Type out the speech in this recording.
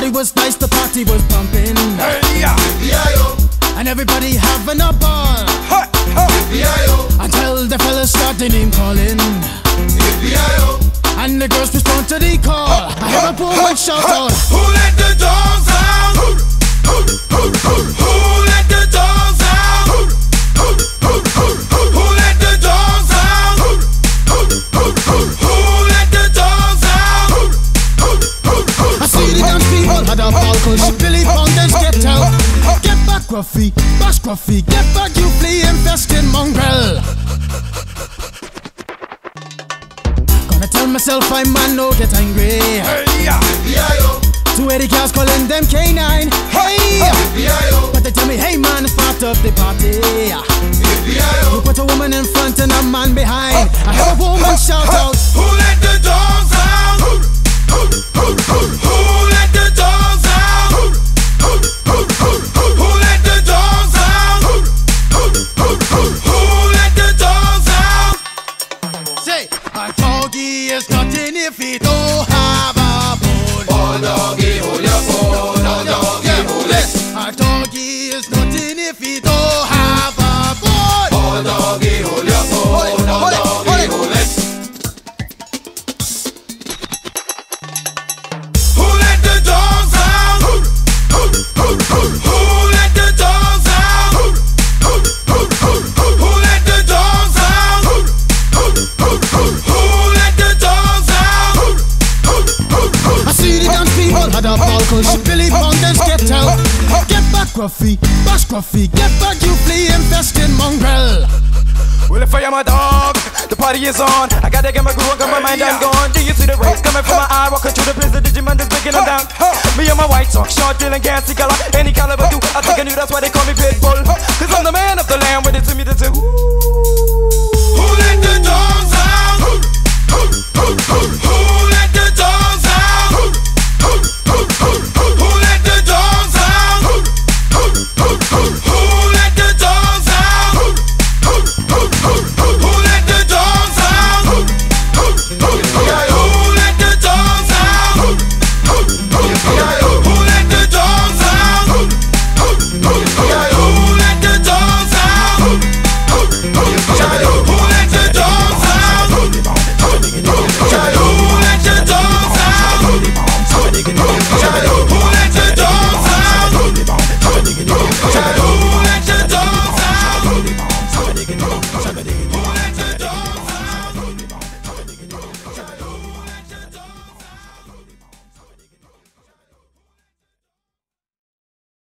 Everybody was nice, the party was pumping. Hey, yeah. And everybody having a ball. Until the fellas started name calling. And the girls respond to the call. I hear a woman shout out, who let the dogs out? Who let the dogs out? Who let the dogs out? Who let the dogs out? I see the dance people had a ball cause Billy Fountains get out. Get back Gruffy, bash Gruffy, get back you flea infested mongrel. Gonna tell myself I'm man, no get angry. Hey, yeah. 280 cars calling them K9. Hey, but they tell me, hey man, it's part of the party. You put a woman in front and a man behind. I heard a woman shout out, who let the dogs out? Who let the dogs out? Who let the dogs out? Who let the dogs out? say, a doggy is nothing if he don't have a bone. Oh doggy, hold your bone. Oh doggy, hold it. A doggy is nothing if he don't have a bone. Oh doggy, hold your bone. Oh doggy, hold it. Who let the dogs out? Who let the dogs out? Who let the dogs out? Who let the dogs out? I see the dance people had a ball cause Billy Fountains get out. Get back Gruffy, bash Gruffy, get back you flea infested mongrel. Well, if I am a dog, the party is on. I gotta get my groove on, got my mind, I'm gone. Do you see the rays coming from my eye? Walking through the prison, Digimon is breaking them down. Me and my white talk, short, dealing, gassy color. Any caliber do, I think I knew that's why they call me Pitbull. Cause I'm the man of the land, with it to me, the two.